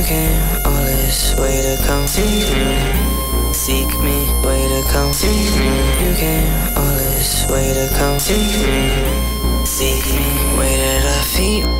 came all this way to come seek me. Seek me, way to come seek me. You came all this way to come seek me. Seek me, waited our feet